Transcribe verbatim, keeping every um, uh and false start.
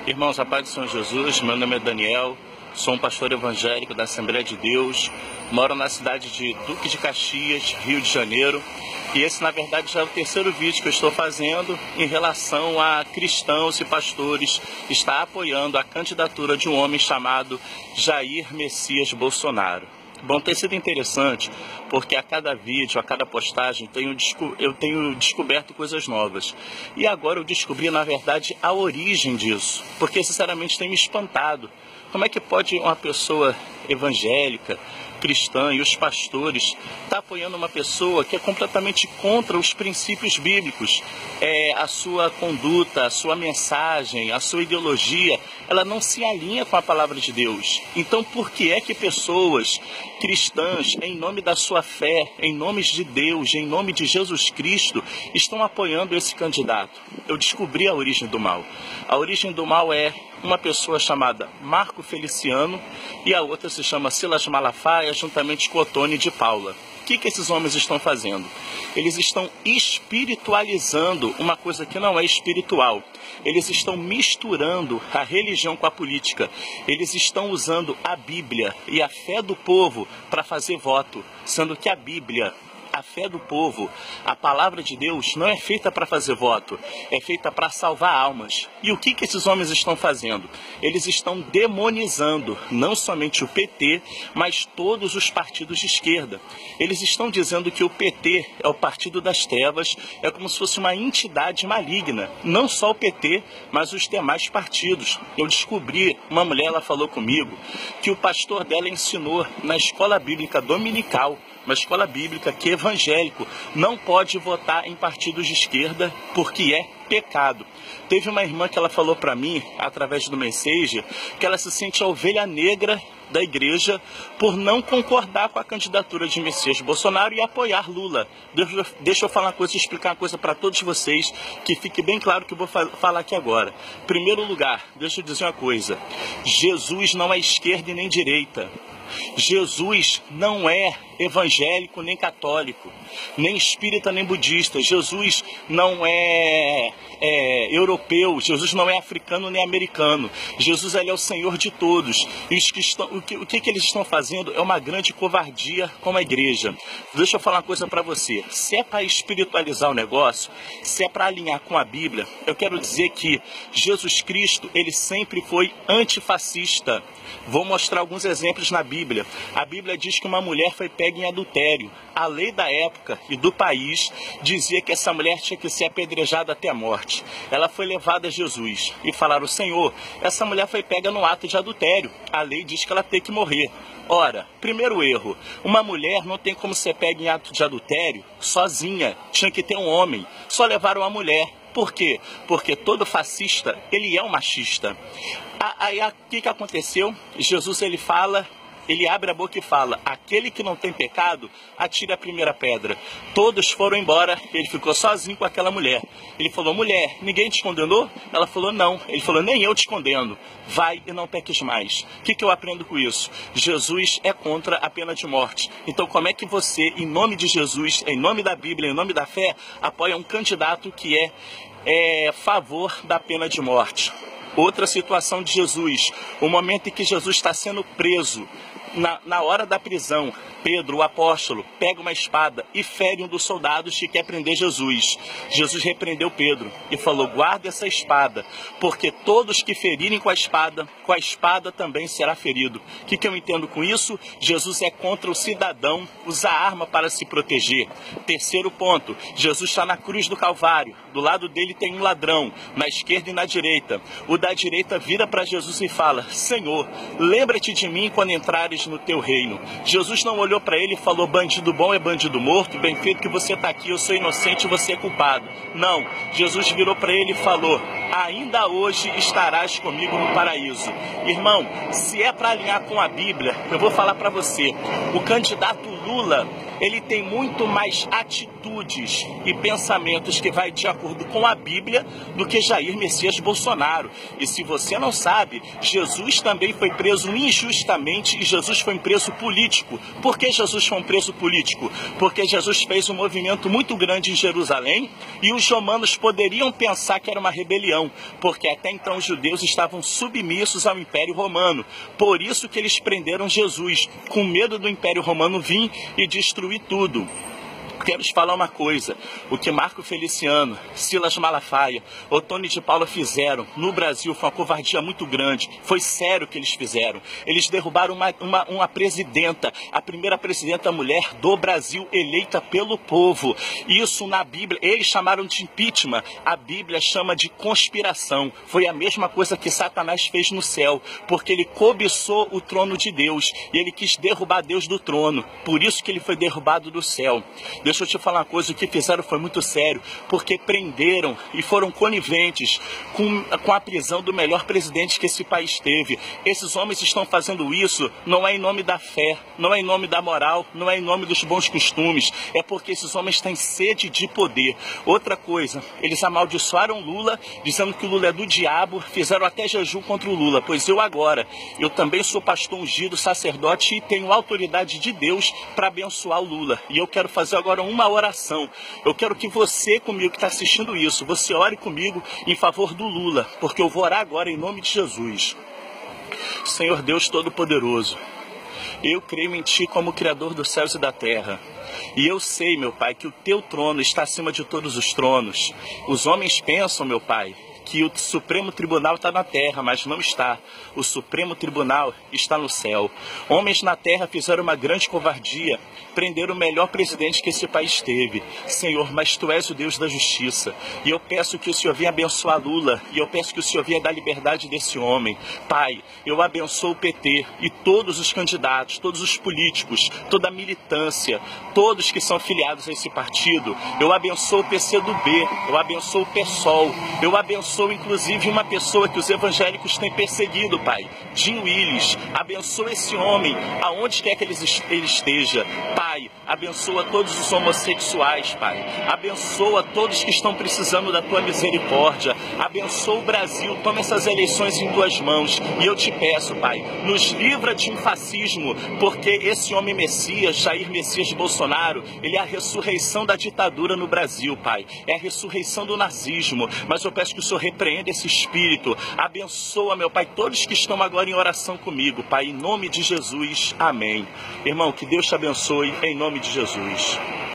Irmãos, a paz do Senhor Jesus, meu nome é Daniel, sou um pastor evangélico da Assembleia de Deus, moro na cidade de Duque de Caxias, Rio de Janeiro, e esse na verdade já é o terceiro vídeo que eu estou fazendo em relação a cristãos e pastores estar apoiando a candidatura de um homem chamado Jair Messias Bolsonaro. Bom, tem sido interessante porque a cada vídeo, a cada postagem, tenho, eu tenho descoberto coisas novas. E agora eu descobri, na verdade, a origem disso, porque sinceramente tem me espantado. Como é que pode uma pessoa evangélica, cristã e os pastores estar apoiando uma pessoa que é completamente contra os princípios bíblicos? É, a sua conduta, a sua mensagem, a sua ideologia, ela não se alinha com a palavra de Deus. Então, por que é que pessoas cristãs, em nome da sua fé, em nome de Deus, em nome de Jesus Cristo, estão apoiando esse candidato? Eu descobri a origem do mal. A origem do mal é uma pessoa chamada Marco Feliciano e a outra se chama Silas Malafaia, juntamente com Otônio de Paula. O que, que esses homens estão fazendo? Eles estão espiritualizando uma coisa que não é espiritual. Eles estão misturando a religião com a política. Eles estão usando a Bíblia e a fé do povo para fazer voto, sendo que a Bíblia, a fé do povo, a palavra de Deus não é feita para fazer voto, é feita para salvar almas. E o que, que esses homens estão fazendo? Eles estão demonizando não somente o P T, mas todos os partidos de esquerda. Eles estão dizendo que o P T é o partido das trevas, é como se fosse uma entidade maligna. Não só o P T, mas os demais partidos. Eu descobri, uma mulher ela falou comigo, que o pastor dela ensinou na escola bíblica dominical, uma escola bíblica, que evangélico não pode votar em partidos de esquerda porque é pecado. Teve uma irmã que ela falou para mim, através do Messenger, que ela se sente a ovelha negra da igreja por não concordar com a candidatura de Messias Bolsonaro e apoiar Lula. Deixa, deixa eu falar uma coisa, explicar uma coisa para todos vocês, que fique bem claro que eu vou fa falar aqui agora. Em primeiro lugar, deixa eu dizer uma coisa, Jesus não é esquerda e nem direita. Jesus não é evangélico nem católico, nem espírita nem budista. Jesus não é, é europeu, Jesus não é africano nem americano. Jesus, ele é o Senhor de todos. E os que estão, o, que, o que, que eles estão fazendo é uma grande covardia com a igreja. Deixa eu falar uma coisa para você. Se é para espiritualizar o negócio, se é para alinhar com a Bíblia, eu quero dizer que Jesus Cristo, ele sempre foi antifascista. Vou mostrar alguns exemplos na Bíblia. A Bíblia diz que uma mulher foi pega em adultério. A lei da época e do país dizia que essa mulher tinha que ser apedrejada até a morte. Ela foi levada a Jesus e falaram: Senhor, essa mulher foi pega no ato de adultério. A lei diz que ela tem que morrer. Ora, primeiro erro, uma mulher não tem como ser pega em ato de adultério sozinha. Tinha que ter um homem. Só levaram a mulher. Por quê? Porque todo fascista, ele é um machista. Aí, o que, que aconteceu? Jesus, ele fala, ele abre a boca e fala: aquele que não tem pecado, atire a primeira pedra. Todos foram embora, ele ficou sozinho com aquela mulher. Ele falou: mulher, ninguém te condenou? Ela falou: não. Ele falou: nem eu te condeno. Vai e não peques mais. O que, que eu aprendo com isso? Jesus é contra a pena de morte. Então, como é que você, em nome de Jesus, em nome da Bíblia, em nome da fé, apoia um candidato que é, é a favor da pena de morte? Outra situação de Jesus, o momento em que Jesus está sendo preso, na, na hora da prisão, Pedro, o apóstolo, pega uma espada e fere um dos soldados que quer prender Jesus. Jesus repreendeu Pedro e falou: guarda essa espada, porque todos que ferirem com a espada, com a espada também será ferido. O que, que eu entendo com isso? Jesus é contra o cidadão usar arma para se proteger. Terceiro ponto, Jesus está na cruz do Calvário. Do lado dele tem um ladrão, na esquerda e na direita. O da direita vira para Jesus e fala: Senhor, lembra-te de mim quando entrares no teu reino. Jesus não olhou para ele e falou: bandido bom é bandido morto, bem feito que você está aqui, eu sou inocente e você é culpado. Não, Jesus virou para ele e falou: ainda hoje estarás comigo no paraíso. Irmão, se é para alinhar com a Bíblia, eu vou falar para você, o candidato Lula, ele tem muito mais atitudes e pensamentos que vai de acordo com a Bíblia do que Jair Messias Bolsonaro. E se você não sabe, Jesus também foi preso injustamente e Jesus foi um preso político. Por que Jesus foi um preso político? Porque Jesus fez um movimento muito grande em Jerusalém e os romanos poderiam pensar que era uma rebelião, porque até então os judeus estavam submissos ao Império Romano. Por isso que eles prenderam Jesus, com medo do Império Romano vir e destruir tudo. Quero te falar uma coisa, o que Marco Feliciano, Silas Malafaia, Otônio de Paula fizeram no Brasil foi uma covardia muito grande, foi sério o que eles fizeram. Eles derrubaram uma, uma, uma presidenta, a primeira presidenta mulher do Brasil eleita pelo povo. Isso na Bíblia, eles chamaram de impeachment, a Bíblia chama de conspiração. Foi a mesma coisa que Satanás fez no céu, porque ele cobiçou o trono de Deus e ele quis derrubar Deus do trono, por isso que ele foi derrubado do céu. Deixa eu te falar uma coisa, o que fizeram foi muito sério, porque prenderam e foram coniventes com, com a prisão do melhor presidente que esse país teve. Esses homens estão fazendo isso, não é em nome da fé, não é em nome da moral, não é em nome dos bons costumes, é porque esses homens têm sede de poder. Outra coisa, eles amaldiçoaram Lula, dizendo que o Lula é do diabo, fizeram até jejum contra o Lula, pois eu agora, eu também sou pastor ungido, sacerdote e tenho autoridade de Deus para abençoar o Lula. E eu quero fazer agora uma oração. Eu quero que você comigo que está assistindo isso, você ore comigo em favor do Lula, porque eu vou orar agora em nome de Jesus. Senhor Deus Todo-Poderoso, eu creio em Ti como Criador dos céus e da terra. E eu sei, meu Pai, que o Teu trono está acima de todos os tronos. Os homens pensam, meu Pai, que o Supremo Tribunal está na terra, mas não está. O Supremo Tribunal está no céu. Homens na terra fizeram uma grande covardia, prenderam o melhor presidente que esse país teve. Senhor, mas Tu és o Deus da justiça. E eu peço que o Senhor venha abençoar Lula. E eu peço que o Senhor venha dar liberdade desse homem. Pai, eu abençoo o P T e todos os candidatos, todos os políticos, toda a militância, todos que são filiados a esse partido. Eu abençoo o P C do B, eu abençoo o PSOL, eu abençoo inclusive uma pessoa que os evangélicos têm perseguido, Pai, Jim Willis. Abençoa esse homem, aonde quer que ele esteja. Pai, abençoa todos os homossexuais, Pai. Abençoa todos que estão precisando da Tua misericórdia. Abençoa o Brasil, toma essas eleições em Tuas mãos. E eu te peço, Pai, nos livra de um fascismo, porque esse homem Messias, Jair Messias Bolsonaro, ele é a ressurreição da ditadura no Brasil, Pai. É a ressurreição do nazismo. Mas eu peço que o Senhor repreenda esse espírito. Abençoa, meu Pai, todos que estão agora em oração comigo, Pai, em nome de Jesus. Amém. Irmão, que Deus te abençoe, em nome de Jesus.